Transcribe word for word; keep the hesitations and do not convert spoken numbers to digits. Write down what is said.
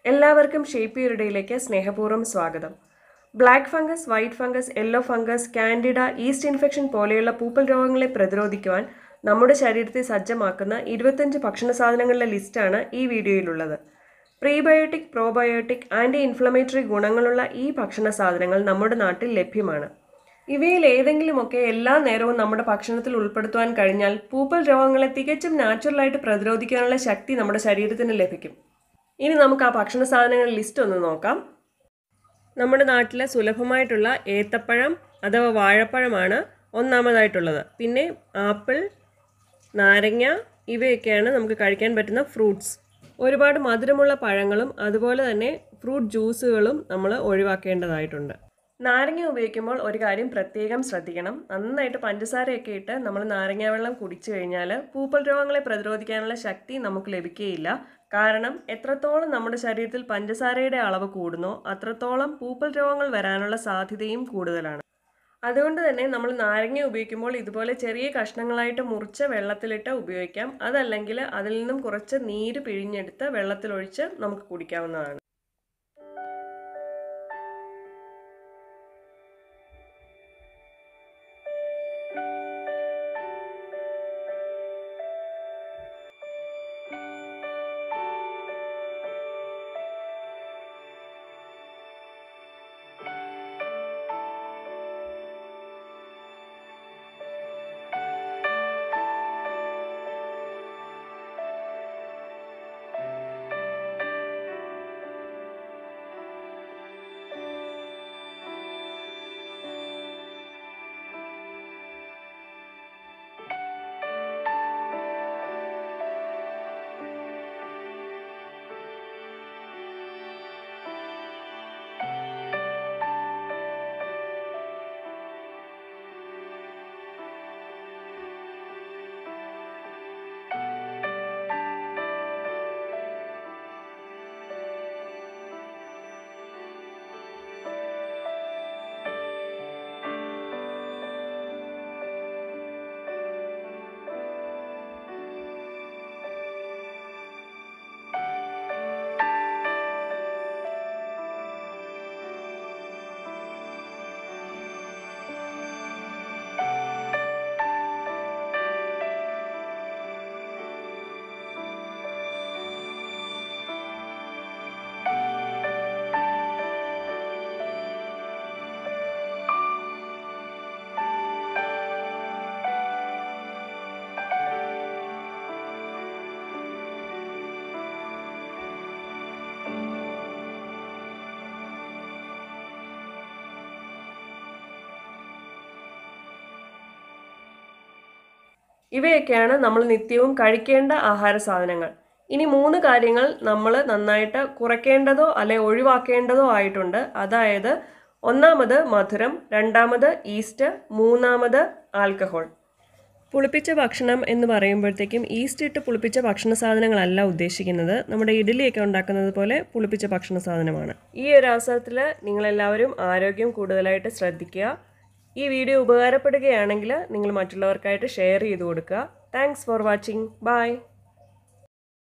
എല്ലാവർക്കും ഷേപ്പിയറുടെയിലേക്ക് സ്നേഹപൂർവ്വം സ്വാഗതം. Black fungus, white fungus, yellow fungus, candida, yeast infection പോലെയുള്ള പൂപ്പൽ രോഗങ്ങളെ പ്രതിരോധിക്കുവാൻ നമ്മുടെ ശരീരത്തെ സജ്ജമാക്കുന്ന ഇരുപത്തഞ്ച് ഭക്ഷണ സാധനങ്ങളുടെ ലിസ്റ്റാണ് ഈ വീഡിയോയിലുള്ളത്. പ്രീബയോട്ടിക്, പ്രോബയോട്ടിക്, ആൻറ്റി ഇൻഫ്ലമേറ്ററി ഗുണങ്ങളുള്ള ഈ ഭക്ഷണ സാധനങ്ങൾ നമ്മുടെ നാട്ടിൽ ലഭ്യമാണ്. ഇവയിൽ ഏതെങ്കിലുമൊക്കെ എല്ലാ നേരവും നമ്മുടെ ഭക്ഷണത്തിൽ ഉൾപ്പെടുത്തുവാൻ കഴിഞ്ഞാൽ പൂപ്പൽ രോഗങ്ങളെ തികച്ചും നാച്ചുറലായിട്ട് പ്രതിരോധിക്കാനുള്ള ശക്തി നമ്മുടെ ശരീരത്തിന് ലഭിക്കും. ഇനി നമുക്ക് ആ ഭക്ഷണ സാധനങ്ങളുടെ ലിസ്റ്റ് ഒന്ന് നോക്കാം. നമ്മുടെ നാട്ടിലെ സുലഭമായിട്ടുള്ള ഏത്തപ്പഴം അഥവാ വാഴപ്പഴമാണ് ഒന്നാമതായിട്ടുള്ളത്. പിന്നെ ആപ്പിൾ, നാരങ്ങ ഇവയൊക്കെയാണ് നമുക്ക് കഴിക്കാൻ പറ്റുന്ന ഫ്രൂട്ട്സ്. ഒരുപാട് മധുരമുള്ള പഴങ്ങളും അതുപോലെ തന്നെ ഫ്രൂട്ട് ജ്യൂസുകളും നമ്മൾ ഒഴിവാക്കേണ്ടതായിട്ടുണ്ട്. നാരങ്ങ ഉപയോഗിക്കുമ്പോൾ ഒരു കാര്യം പ്രത്യേകം ശ്രദ്ധിക്കണം. നന്നായിട്ട് പഞ്ചസാരയൊക്കെ ഇട്ട് നമ്മൾ നാരങ്ങ വെള്ളം കുടിച്ചു കഴിഞ്ഞാൽ പൂപ്പൽ രോഗങ്ങളെ പ്രതിരോധിക്കാനുള്ള ശക്തി നമുക്ക് ലഭിക്കുകയില്ല. കാരണം എത്രത്തോളം നമ്മുടെ ശരീരത്തിൽ പഞ്ചസാരയുടെ അളവ് കൂടുന്നോ അത്രത്തോളം പൂപ്പൽ രോഗങ്ങൾ വരാനുള്ള സാധ്യതയും കൂടുതലാണ്. അതുകൊണ്ട് തന്നെ നമ്മൾ നാരങ്ങ ഉപയോഗിക്കുമ്പോൾ ഇതുപോലെ ചെറിയ കഷ്ണങ്ങളായിട്ട് മുറിച്ച് വെള്ളത്തിലിട്ട് ഉപയോഗിക്കാം. അതല്ലെങ്കിൽ അതിൽ നിന്നും കുറച്ച് നീര് പിഴിഞ്ഞെടുത്ത് വെള്ളത്തിലൊഴിച്ച് നമുക്ക് കുടിക്കാവുന്നതാണ്. ഇവയൊക്കെയാണ് നമ്മൾ നിത്യവും കഴിക്കേണ്ട ആഹാര സാധനങ്ങൾ. ഇനി മൂന്ന് കാര്യങ്ങൾ നമ്മൾ നന്നായിട്ട് കുറയ്ക്കേണ്ടതോ അല്ലെ ഒഴിവാക്കേണ്ടതോ ആയിട്ടുണ്ട്. അതായത് ഒന്നാമത് മധുരം, രണ്ടാമത് ഈസ്റ്റ്, മൂന്നാമത് ആൽക്കഹോൾ. പുളിപ്പിച്ച ഭക്ഷണം എന്ന് പറയുമ്പോഴത്തേക്കും ഈസ്റ്റ് ഇട്ട് പുളിപ്പിച്ച ഭക്ഷണ സാധനങ്ങളല്ല ഉദ്ദേശിക്കുന്നത്. നമ്മുടെ ഇഡ്ഡലിയൊക്കെ ഉണ്ടാക്കുന്നത് പോലെ പുളിപ്പിച്ച ഭക്ഷണ സാധനമാണ്. ഈ ഒരു അവസരത്തിൽ നിങ്ങളെല്ലാവരും ആരോഗ്യം കൂടുതലായിട്ട് ശ്രദ്ധിക്കുക. ഈ വീഡിയോ ഉപകാരപ്പെടുകയാണെങ്കിൽ നിങ്ങൾ മറ്റുള്ളവർക്കായിട്ട് ഷെയർ ചെയ്ത് കൊടുക്കുക. Thanks for watching. ബൈ.